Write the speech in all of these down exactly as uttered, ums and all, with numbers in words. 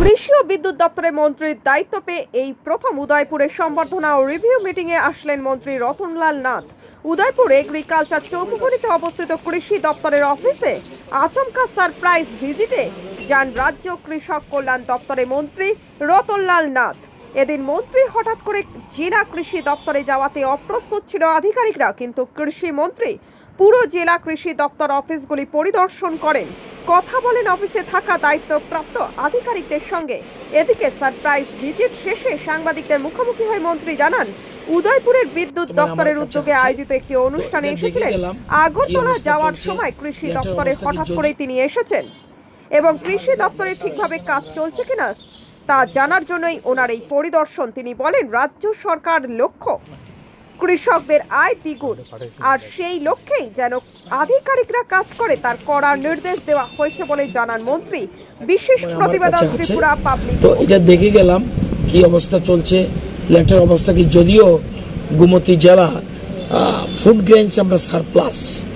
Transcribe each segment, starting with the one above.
কৃষি ও বিদ্যুৎ দপ্তরের মন্ত্রীর দায়িত্ব পেয়ে এই প্রথম উদয়পুরে সম্বর্ধনা ও রিভিউ মিটিং এ আসলেন মন্ত্রী রতনল নাথ। উদয়পুর এগ্রিকালচার চৌমুহনীতে অবস্থিত কৃষি দপ্তরের অফিসে আচমকা সারপ্রাইজ ভিজিটে যান রাজ্য কৃষক কল্যাণ দপ্তরের মন্ত্রী রতনল নাথ। এদিন মন্ত্রী হঠাৎ করে জেলা কৃষি দপ্তরে যাওয়াতে অপ্রস্তুত ছিল আধিকারিকরা, কিন্তু কৃষি মন্ত্রী পুরো জেলা কৃষি দপ্তর অফিসগুলি পরিদর্শন করেন, কথা বলেন অফিসে থাকা দায়িত্বপ্রাপ্ত আধিকারিকদের সঙ্গে। এদিকে সারপ্রাইজ ভিজিট শেষে সাংবাদিকদের মুখোমুখি হয়ে মন্ত্রী জানান, উদয়পুরের বিদ্যুৎ দপ্তরের উদ্যোগে আয়োজিত একটি অনুষ্ঠানে এসেছিলেন। আগরতলা যাওয়ার সময় কৃষি দপ্তরে হঠাৎ করেই তিনি এসেছেন এবং কৃষি দপ্তরে ঠিকভাবে কাজ চলছে কিনা তা জানার জন্যই ওনার এই পরিদর্শন। তিনি বলেন, রাজ্য সরকার লক্ষ্য কৃষকদের আয় দ্বিগুণ, আর সেই লক্ষ্যেই যেন আধিকারিকরা কাজ করে তার কড়া নির্দেশ দেওয়া হয়েছে বলে জানান মন্ত্রী। বিশেষ প্রতিবেদন ত্রিপুরা পাবলিক। তো এটা দেখে গেলাম কি অবস্থা চলছে, ল্যান্ডের অবস্থা কি। যদিও গোমতী জেলা ফুড গ্রেনস আমরা সারপ্লাস,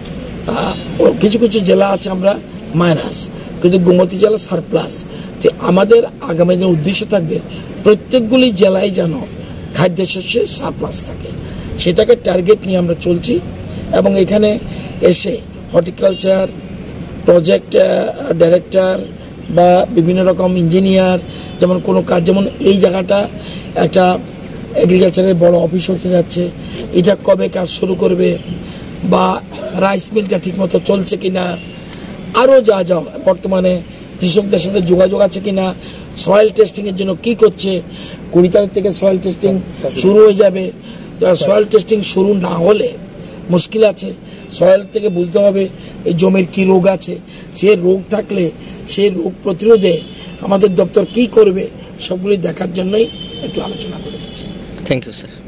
কিছু কিছু জেলা আছে আমরা মাইনাস, কিন্তু গোমতী জেলা সারপ্লাস। তো আমাদের আগামী দিনের উদ্দেশ্য থাকবে প্রত্যেকগুলি জেলায় যেন খাদ্যশস্যের সারপ্লাস থাকে, সেটাকে টার্গেট নিয়ে আমরা চলছি। এবং এখানে এসে হর্টিকালচার প্রজেক্ট ডাইরেক্টর বা বিভিন্ন রকম ইঞ্জিনিয়ার, যেমন কোনো কাজ, যেমন এই জায়গাটা একটা এগ্রিকালচারের বড় অফিস হতে যাচ্ছে, এটা কবে কাজ শুরু করবে, বা রাইস মিলটা ঠিকমতো চলছে কিনা, আরও যা যা বর্তমানে কৃষকদের সাথে যোগাযোগ আছে কিনা, সয়েল টেস্টিংয়ের জন্য কি করছে। কুড়ি তারিখ থেকে সয়েল টেস্টিং শুরু হয়ে যাবে। সয়েল টেস্টিং শুরু না হলে মুশকিল আছে। সয়েল থেকে বুঝতে হবে এই জমির কি রোগ আছে, সে রোগ থাকলে সেই রোগ প্রতিরোধে আমাদের দপ্তর কি করবে, সবগুলি দেখার জন্যই একটু আলোচনা করে গেছি। Thank you sir.